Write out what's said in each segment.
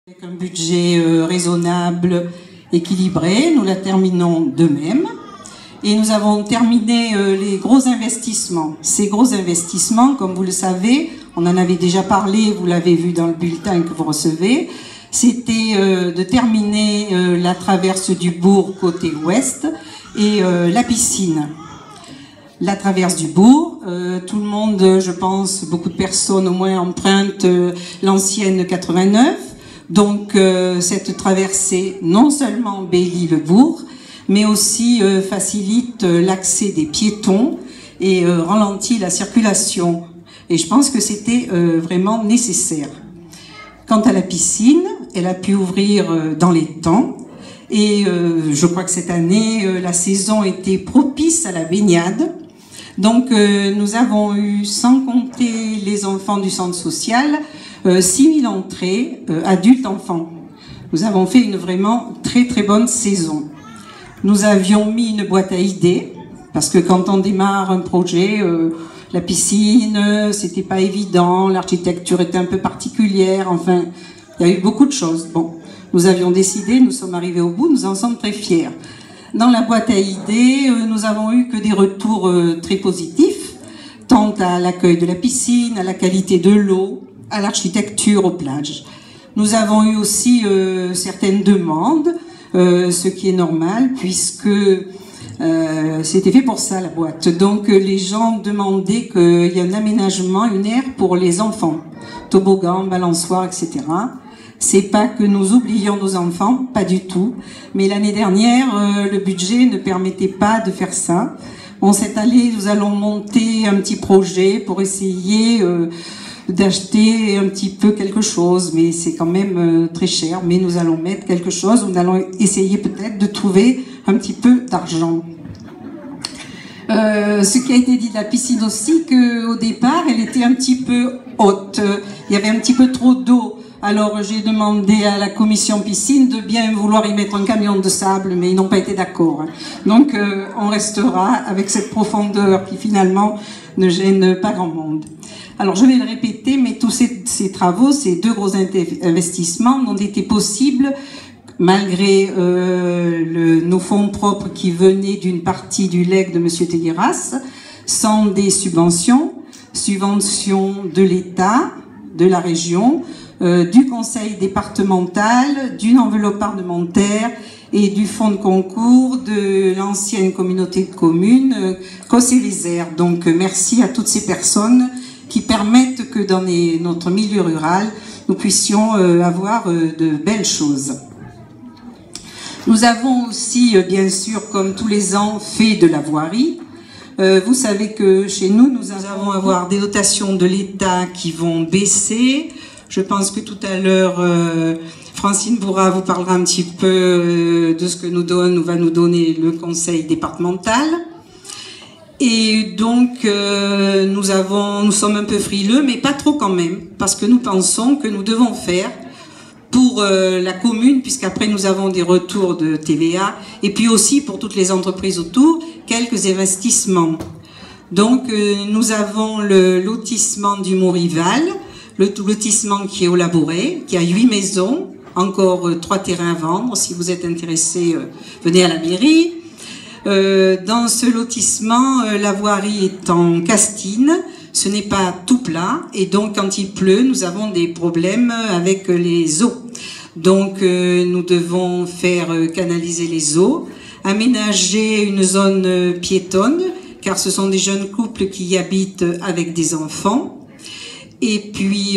Avec un budget raisonnable, équilibré, nous la terminons de même. Et nous avons terminé les gros investissements. Ces gros investissements, comme vous le savez, on en avait déjà parlé, vous l'avez vu dans le bulletin que vous recevez, c'était de terminer la traverse du bourg côté ouest et la piscine. La traverse du bourg, tout le monde, je pense, beaucoup de personnes au moins empruntent l'ancienne 89. Donc cette traversée non seulement embellit le bourg, mais aussi facilite l'accès des piétons et ralentit la circulation. Et je pense que c'était vraiment nécessaire. Quant à la piscine, elle a pu ouvrir dans les temps. Et je crois que cette année, la saison était propice à la baignade. Donc nous avons eu, sans compter les enfants du centre social, 6000 entrées, adultes-enfants. Nous avons fait une vraiment très très bonne saison. Nous avions mis une boîte à idées, parce que quand on démarre un projet, la piscine, c'était pas évident, l'architecture était un peu particulière, enfin, il y a eu beaucoup de choses. Bon, nous avions décidé, nous sommes arrivés au bout, nous en sommes très fiers. Dans la boîte à idées, nous avons eu que des retours très positifs, tant à l'accueil de la piscine, à la qualité de l'eau, à l'architecture, aux plages. Nous avons eu aussi certaines demandes, ce qui est normal puisque c'était fait pour ça la boîte. Donc les gens demandaient qu'il y ait un aménagement, une aire pour les enfants, toboggan, balançoire, etc. C'est pas que nous oublions nos enfants, pas du tout. Mais l'année dernière, le budget ne permettait pas de faire ça. Bon, cette année, nous allons monter un petit projet pour essayer d'acheter un petit peu quelque chose, mais c'est quand même très cher. Mais nous allons mettre quelque chose, nous allons essayer peut-être de trouver un petit peu d'argent. Ce qui a été dit de la piscine aussi, qu'au départ, elle était un petit peu haute. Il y avait un petit peu trop d'eau. Alors j'ai demandé à la commission piscine de bien vouloir y mettre un camion de sable, mais ils n'ont pas été d'accord. Donc on restera avec cette profondeur qui finalement ne gêne pas grand monde. Alors je vais le répéter, mais tous ces travaux, ces deux gros investissements n'ont été possibles malgré nos fonds propres qui venaient d'une partie du legs de M. Telliras, sans des subventions de l'État, de la région, du conseil départemental, d'une enveloppe parlementaire et du fonds de concours de l'ancienne communauté de communes Cossé-les-Airs. Donc merci à toutes ces personnes qui permettent que dans notre milieu rural, nous puissions avoir de belles choses. Nous avons aussi, bien sûr, comme tous les ans, fait de la voirie. Vous savez que chez nous, nous allons avoir des dotations de l'État qui vont baisser. Je pense que tout à l'heure, Francine Bourra vous parlera un petit peu de ce que va nous donner le conseil départemental. Et donc, nous sommes un peu frileux, mais pas trop quand même, parce que nous pensons que nous devons faire pour la commune, puisqu'après nous avons des retours de TVA, et puis aussi pour toutes les entreprises autour, quelques investissements. Donc, nous avons le lotissement du Mont-Rival, le lotissement qui est au Labouré, qui a 8 maisons, encore 3 terrains à vendre. Si vous êtes intéressé, venez à la mairie. Dans ce lotissement, la voirie est en castine, ce n'est pas tout plat, et donc quand il pleut, nous avons des problèmes avec les eaux. Donc nous devons faire canaliser les eaux, aménager une zone piétonne, car ce sont des jeunes couples qui y habitent avec des enfants. Et puis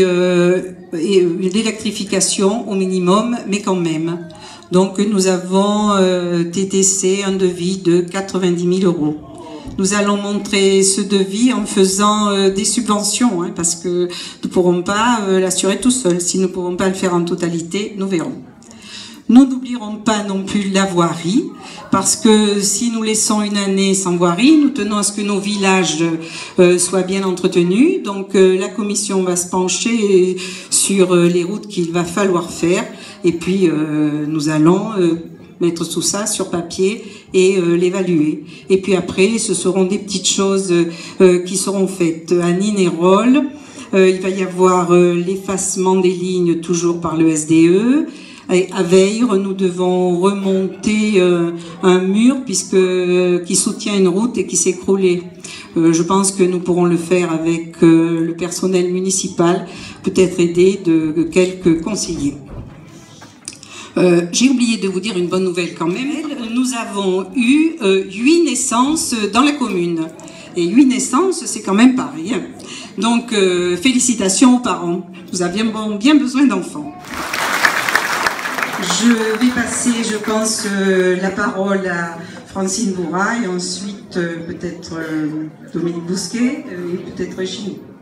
l'électrification au minimum, mais quand même. Donc nous avons TTC un devis de 90 000 €. Nous allons montrer ce devis en faisant des subventions, hein, parce que nous ne pourrons pas l'assurer tout seul. Si nous ne pourrons pas le faire en totalité, nous verrons. Nous n'oublierons pas non plus la voirie, parce que si nous laissons une année sans voirie, nous tenons à ce que nos villages soient bien entretenus. Donc la commission va se pencher sur les routes qu'il va falloir faire, et puis nous allons mettre tout ça sur papier et l'évaluer. Et puis après, ce seront des petites choses qui seront faites à Ninerolles, Il va y avoir l'effacement des lignes toujours par le SDE. Et à Veyre, nous devons remonter un mur qui soutient une route et qui s'est écroulé. Je pense que nous pourrons le faire avec le personnel municipal, peut-être aidé de quelques conseillers. J'ai oublié de vous dire une bonne nouvelle quand même. Nous avons eu 8 naissances dans la commune. Et 8 naissances, c'est quand même pas rien. Donc, félicitations aux parents. Vous aviez bien besoin d'enfants. Je vais passer, je pense, la parole à Francine Bourra et ensuite peut-être Dominique Bousquet et peut-être Régine.